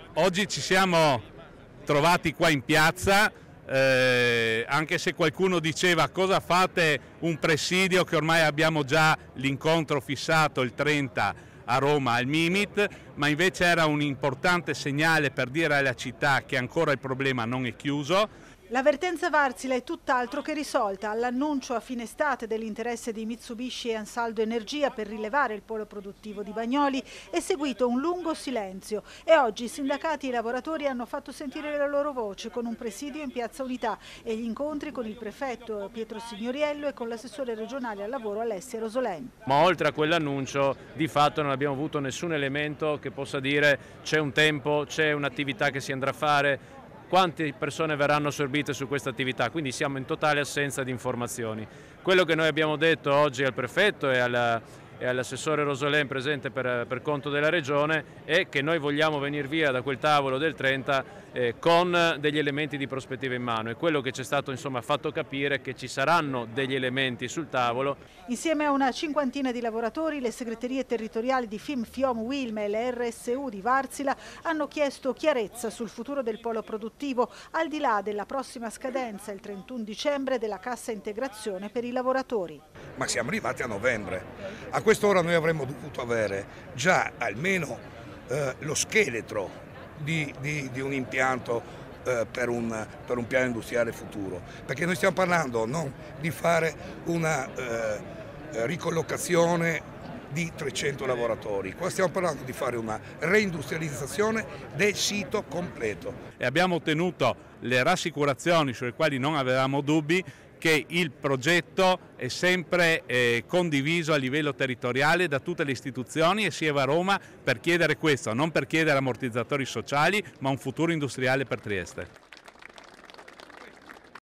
Oggi ci siamo trovati qua in piazza, anche se qualcuno diceva cosa fate un presidio, che ormai abbiamo già l'incontro fissato il 30 a Roma al Mimit, ma invece era un importante segnale per dire alla città che ancora il problema non è chiuso. L'avvertenza Varsila è tutt'altro che risolta. All'annuncio a fine estate dell'interesse di Mitsubishi e Ansaldo Energia per rilevare il polo produttivo di Bagnoli è seguito un lungo silenzio e oggi i sindacati e i lavoratori hanno fatto sentire la loro voce con un presidio in Piazza Unità e gli incontri con il prefetto Pietro Signoriello e con l'assessore regionale al lavoro Alessia Rosolén. Ma oltre a quell'annuncio di fatto non abbiamo avuto nessun elemento che possa dire c'è un tempo, c'è un'attività che si andrà a fare, quante persone verranno assorbite su questa attività, quindi siamo in totale assenza di informazioni. Quello che noi abbiamo detto oggi al prefetto e all'assessore Rosolén presente per conto della Regione è che noi vogliamo venire via da quel tavolo del 30 con degli elementi di prospettiva in mano, e quello che ci è stato fatto capire è che ci saranno degli elementi sul tavolo. Insieme a una cinquantina di lavoratori, le segreterie territoriali di FIM, FIOM, Wilme e le RSU di Varsila hanno chiesto chiarezza sul futuro del polo produttivo, al di là della prossima scadenza, il 31 dicembre, della cassa integrazione per i lavoratori. Ma siamo arrivati a novembre. A quest'ora noi avremmo dovuto avere già almeno lo scheletro di un impianto per un piano industriale futuro, perché noi stiamo parlando non di fare una ricollocazione di 300 lavoratori, qua stiamo parlando di fare una reindustrializzazione del sito completo. E abbiamo ottenuto le rassicurazioni sulle quali non avevamo dubbi che il progetto è sempre condiviso a livello territoriale da tutte le istituzioni, e si va a Roma per chiedere questo, non per chiedere ammortizzatori sociali, ma un futuro industriale per Trieste.